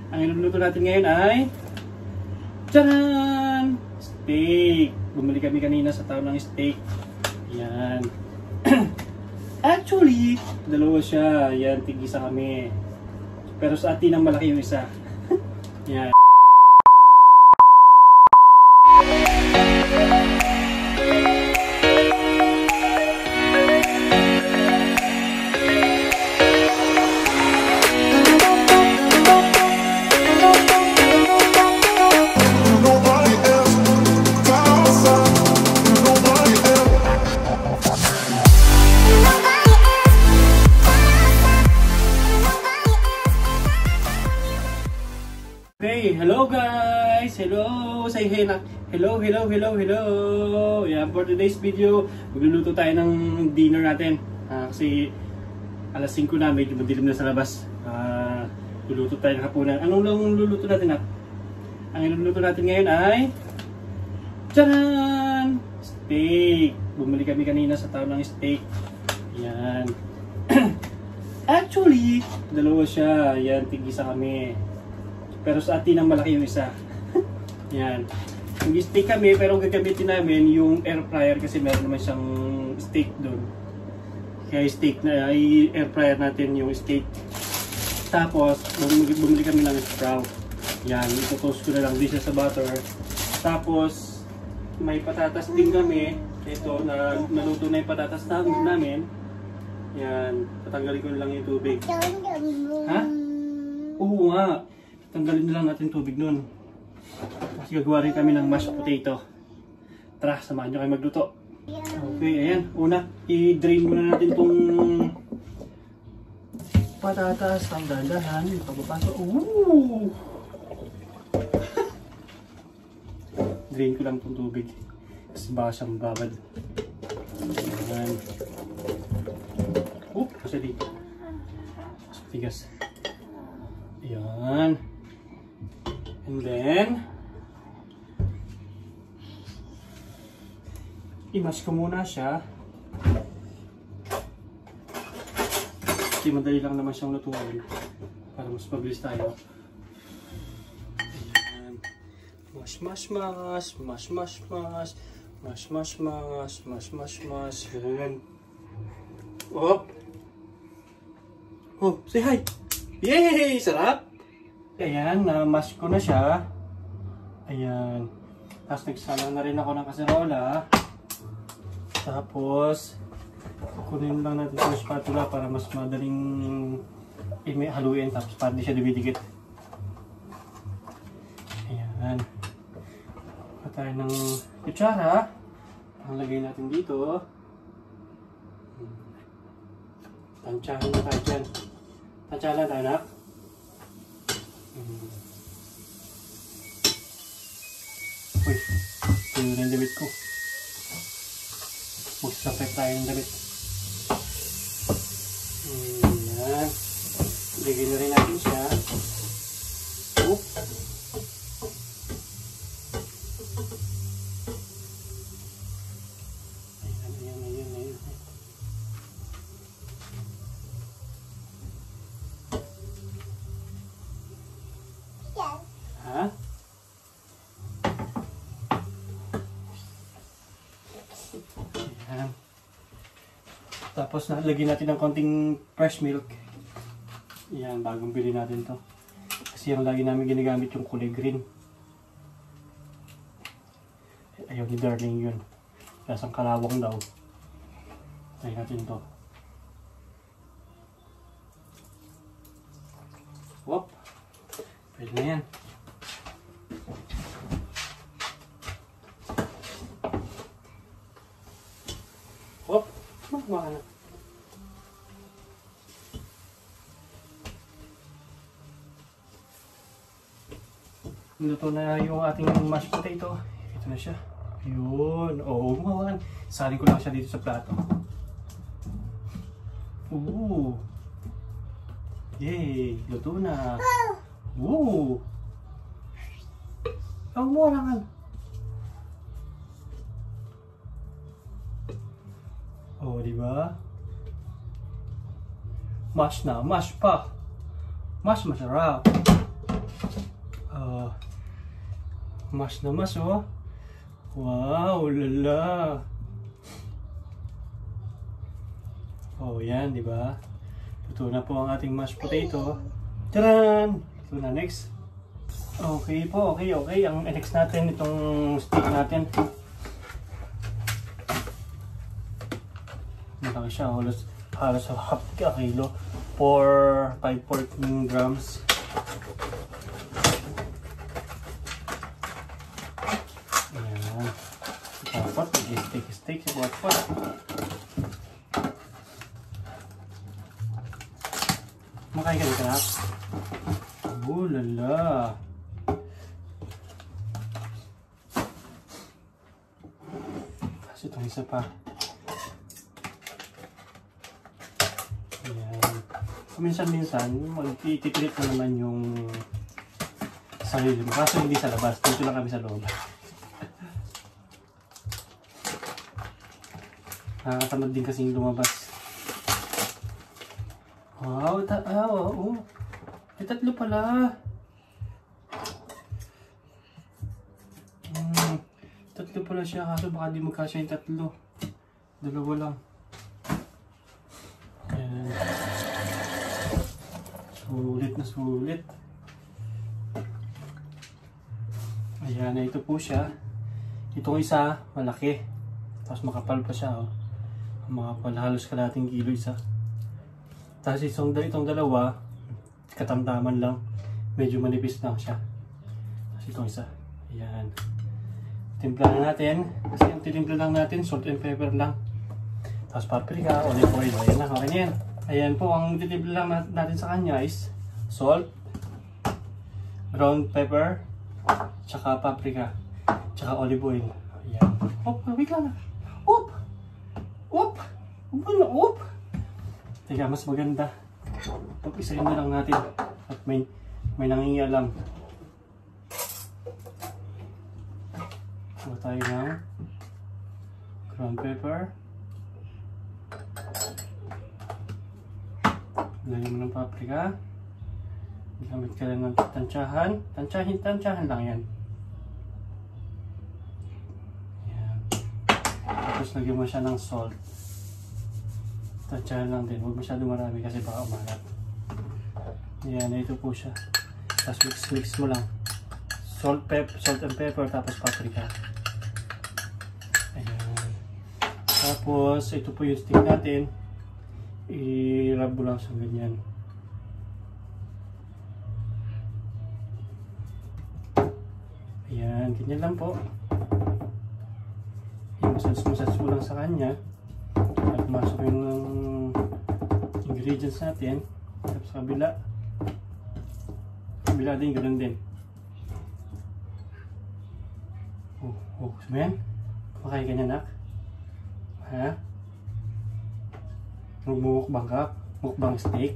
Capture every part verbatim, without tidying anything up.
Ang iluluto natin ngayon ay tcharan! Steak! Bumili kami kanina sa tao ng steak. Yan. Actually, dalawa siya. Yan, tig-isa kami. Pero sa atin ang malaki yung isa. Yan. Okay, hello guys! Hello! Say hey na! Hello, hello, hello, hello! Yeah, for today's video, magluluto tayo ng dinner natin. Uh, kasi alas singko na, medyo madilim na sa labas. Uh, luluto tayo ng hapunan. Anong lang luluto natin, Nak? Ang iluluto natin ngayon ay tcharan! Steak! Bumili kami kanina sa tao ng steak. Yan. Actually, dalawa siya. Yan, tig-isa kami. Pero sa atin ang malaki yung isa. Yan. Nag-steak kami pero gagamitin namin yung air fryer kasi meron naman siyang steak doon. Kaya steak na i-air fryer natin yung steak. Tapos bumili, bumili kami ng sprout. Yan, ito-toast ko na lang din siya sa butter. Tapos may patatas din kami. Ito na naluto na yung patatas namin. Yan, tatanggalin ko na lang yung tubig. Ha? Oo nga. Tanggalin na lang natin tubig nun. Kasi gagawa rin kami ng mashed potato. Tara, samahan nyo kayo magluto. Okay, ayan. Una, i-drain muna natin itong patatas. Ang dahan-dahan. Pagpapasok. Ooh! Drain ko lang itong tubig. Kasi baka siyang babad. Ayan. Oop! Kasi dito. Mas tigas. Ayan. And then, i-mash ko muna siya. Kasi madali lang naman siyang lutuin para mas mabilis tayo. Ayan. Mash, mash, mash, mash, mash, mash, mash, mash, mash, mash, mash, mash. Ayan. Oh! Oh, say hi! Yay! Sarap! Ayan, na-mash ko na siya. Ayan. Tapos nagsala na rin ako ng kaserola. Tapos, kukunin lang natin yung spatula para mas madaling haluin. Tapos para di siya dumidikit. Ayan. Patay ng kutsara. Ang lagay natin dito. Tansyahan na tayo dyan. Tansyahan tayo, Nak. Uy, ito na yung damit ko. Magsasapay tayo ng damit. Ayan. Lagyan na rin natin siya. Oh. Ayan, ayan, ayan, ayan. Ha? Ayan. Tapos nalagyan natin ng konting fresh milk. Ayan, bagong bili natin to. Kasi yung lagi namin ginagamit yung kulay green. Ayaw ni Darling yun. Lasang kalawang daw. Try natin to. Whoop! Pwede na yan. Whoop! Magmaka na. Luto na yung ating mashed potato. Ito na siya. Yun. Oo, gumawan. Salin ko lang siya dito sa plato. Ooh. Yay! Luto na. Ooh. Ang mura nga. Oh, di ba? Mash na, mash pa. Mash masarap. Mas na mas, oh. Wow, lala. Oh, yan, di ba? Luto na po ang ating mashed potato. Tcharan! Ito na, next. Okay po, okay, okay. Ang next natin, itong steak natin. Malaki siya, halos, halos half a kilo. four, five, fourteen grams. Pot, steak, steak, pot, pot. Makain ka dito na? Oh, lala. Kasi itong isa pa. Ayan. Minsan-minsan, magtitipilit mo naman yung sarili mo. Kaso hindi sa labas. Dito lang kami sa loob. Nakakatamad din kasing lumabas. Wow, ta ah, oo. May tatlo pala. Hmm, tatlo pala siya, kaso baka di magkasya yung tatlo. Dalawa lang. Ayan. Sulit na sulit. Ayan, na ito po siya. Itong isa, malaki. Tapos makapal pa siya, oh. Makapal, halos kalating kilo isa. Tapos itong, itong dalawa, katamtaman lang. Medyo manipis lang siya. Tapos itong isa. Ayan. Timpla na natin. Kasi yung titimpla lang natin, salt and pepper lang. Tapos paprika, olive oil. Ayan na, okay na yan. Ayan po, ang titimpla lang natin sa kanya is salt, ground pepper, tsaka paprika, tsaka olive oil. Ayan. Oh, wait lang na. Oop! Oop! Oop! Oop! Teka, mas maganda. Pag-isahin na lang natin. At may, may nangingialam. Kuha tayo ng ground pepper. Lagyan mo ng paprika. Gamit ka lang ng tansyahan. Tansyahin, tansyahan lang yan. Tapos lagyan mo siya ng salt. Tansyahan lang din. Huwag masyado marami kasi baka umalat. Ayan, ito po siya. Tapos mix-mix mo lang. Salt, pep, salt and pepper, tapos paprika. Ayan. Tapos, ito po yung steak natin. I-rub mo lang sa ganyan. Ayan, ganyan lang po. Massage mo lang sa kanya at masok yung ingredients natin. Tapos kabila kabila din, ganoon din. Oh, oh, sabihin kumakain ka niya, nak? Ha? Magmumukbang ka? Mukbang steak?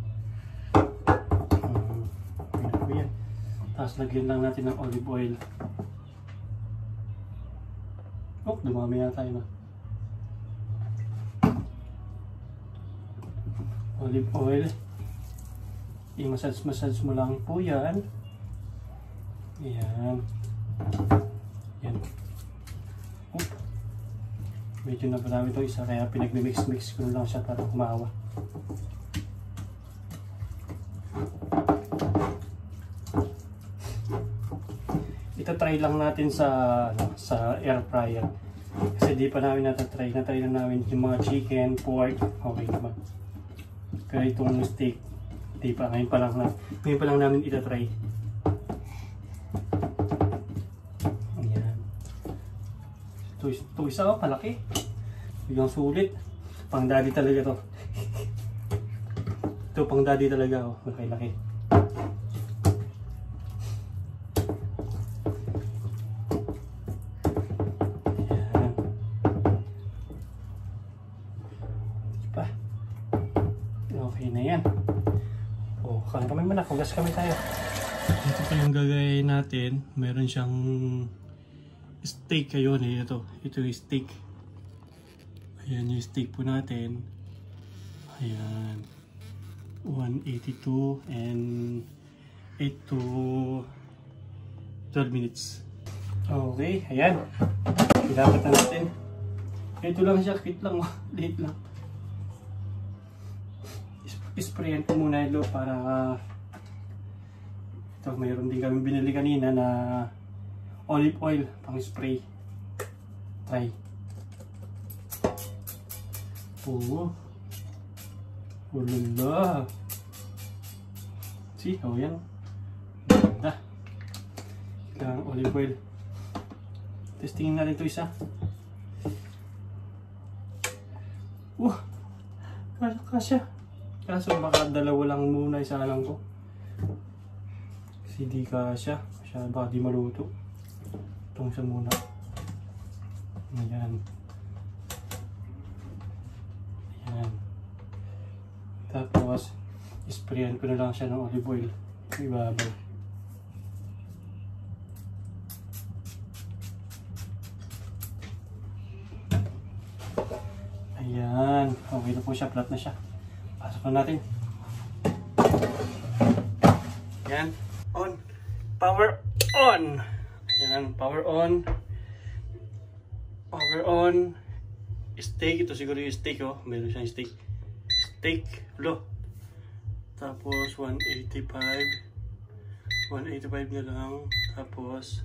Hmm, yan po yan. Tapos lagyan lang natin ng olive oil. Oh, dumami na tayo na. Olive oil. I-massage-massage mo lang po yan. Ayan. Yan. Oh. Medyo na marami ito isa, kaya pinag-mix-mix ko lang siya para kumawa. Ita-try lang natin sa ano, sa air fryer. Kasi di pa namin natatry. Na-try na namin yung mga chicken, pork. Okay naman. Kaya itong steak, di pa. Ngayon pa lang, na, ngayon pa lang namin ita-try. Ayan. Ito, ito isa, oh, palaki. Biglang sulit. Pang daddy talaga to. Ito pang daddy talaga, oh. Laki-laki. Okay na yan. O, kain kami muna. Kugas kami tayo. Ito pa yung gagayain natin. Meron siyang steak kayo. Ito. Ito yung steak. Ayan yung steak po natin. Ayan. one eighty-two and eight to twelve minutes. Okay, ayan. Ilapat na natin. Ito lang siya, kit lang. Liit lang. Isprayan ko muna ilo para uh, ito, mayroon din kami binili kanina na olive oil pang spray. Try. Oo. Ulala. See, oh yan. Ganda. Kailangan olive oil. Testingin natin ito isa. Uh, kasya. Kaso baka dalawa lang muna, isa lang ko. Kasi di kasya. Siya baka di maluto. Itong siya muna. Ayan. Ayan. Tapos, isprayan ko na lang siya ng olive oil. Ibabaw. Ayan. Okay na po siya. Flat na siya. Pasok na natin. Ayan. On. Power on. Ayan. Power on. Power on. Steak. Ito siguro yung steak, oh. Meron siyang steak. Steak. Lo. Tapos one eighty-five. one eighty-five na lang. Tapos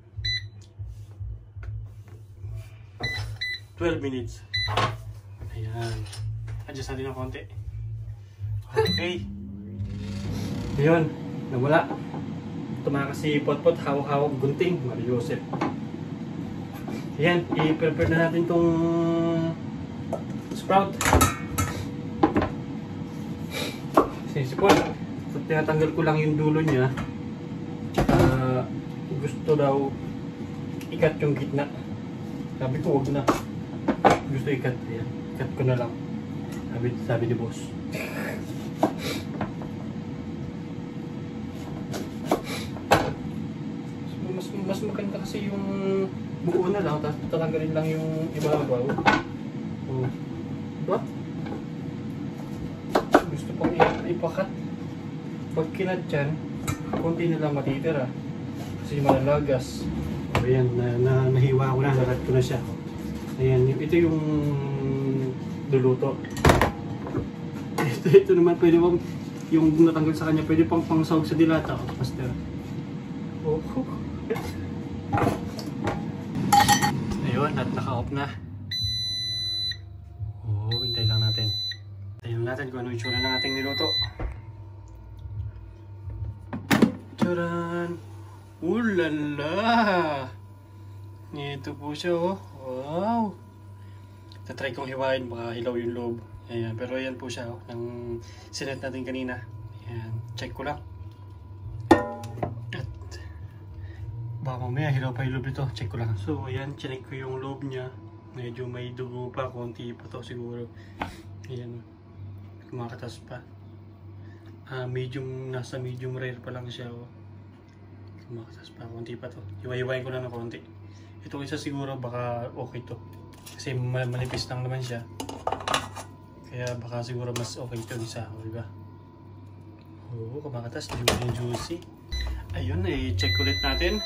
twelve minutes. Ayan. Adjust natin ng konti. Okay. Ayun. Nawala. Tumakas si Potpot. Hawak-hawak gunting. Mario Joseph. Ayan. I-prepare na natin tong sprout. Sinisipon. So, tinatanggal ko lang yung dulo niya. Uh, gusto daw ikat yung gitna. Sabi ko, wag na. Gusto ikat. Ayan. Ikat ko na lang. Sabi, sabi ni boss. Mas, mas maganda kasi yung buo na lang. Tapos tatanggalin lang yung ibabaw. Oh. Diba? Gusto pang ipakat. Pag kinat yan, konti na lang matitira. Kasi malalagas. Ayan, na, na, nahiwa ko na. Narat ko na siya. Ayan, ito yung luluto. Ito, ito naman pwede bang yung natanggal sa kanya, pwede pang pangsawag sa dilata. Oh, master. Oh. Ayun, at naka-off na. Oh, hintay lang natin. Hintayin natin kung ano yung tsura ng ating niluto. Tcharan! Ulala! Ito po siya, oh. Wow! Tatry kong hiwain, baka hilaw yung loob. Ayan, pero ayan po siya, oh, ng sinet natin kanina. Ayan, check ko lang. At baka mamaya hilaw pa yung loob nito, check ko lang. So ayan, check ko yung loob niya. Medyo may dugo pa, konti pa to siguro. Ayan, kumakatas pa. Uh, medium, nasa medium rare pa lang siya, oh. Kumakatas pa, konti pa to. Hiwa-hiwain ko lang ng konti. Ito isa siguro baka okay to. Kasi manipis lang naman siya. Kaya baka siguro mas okay ito isa, diba? Oo, kumakatas, juicy juicy. Ayun, eh, check ulit natin.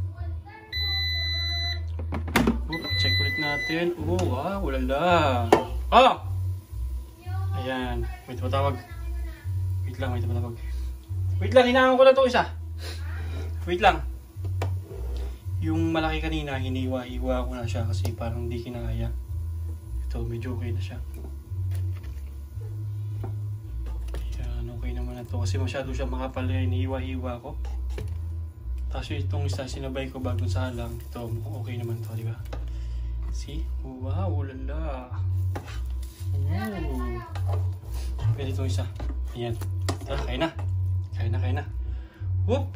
Oh, check ulit natin. Oh, wow, ulala. Ah! Ayan, wait, matawag. Wait lang, wait, matawag. Wait lang, hinahangan ko na ito isa. Wait lang. Yung malaki kanina, hiniwa-iwa ko na siya kasi parang hindi kinakaya. Ito, medyo okay na siya. Ayan, okay naman na ito. Kasi masyado siya makapal na hiniwa-iwa ko. Tapos itong isa, sinabay ko bago sa halang. Ito, okay naman ito, di ba? See? Wow, lala. Ooh. Pwede itong isa. Ayan. Tara, kaya na. Kaya na, kaya na. Whoop!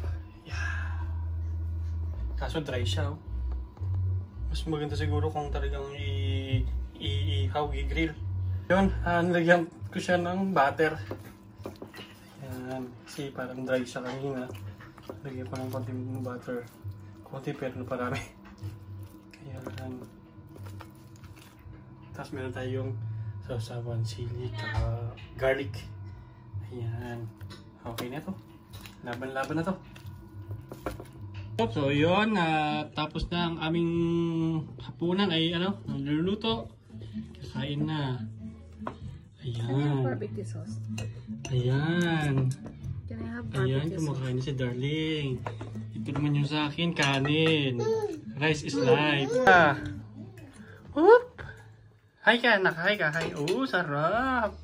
Kaso dry siya, oh. Mas maganda siguro kung talagang i-ihaw, i-grill. Yun, uh, nilagyan ko siya ng butter. Yan, kasi parang dry siya kanina. Lagyan ko ng konti butter. Konti pero parami. Kaya lang. Tapos meron tayong sausawan, sili, tsaka garlic. Ayan. Okay na to. Laban-laban na to. So yun, uh, tapos na ang aming hapunan ay ano, niluluto. Kakain na. Ayan. Barbecue sauce. Ayan. Can I have Ayan, barbecue sauce? kumakain na si Darling. Ito naman yung sa akin, kanin. Rice is life. Ah. Oop! Hi ka, anak. Hi ka. Hi. Oh, sarap.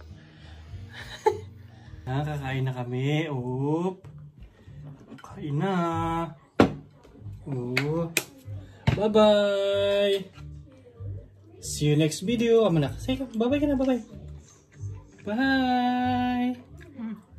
Nakakain na kami. Oop. Kain na. Oh. Bye-bye. See you next video. Ama na. Say bye-bye ka na. Bye-bye. Bye.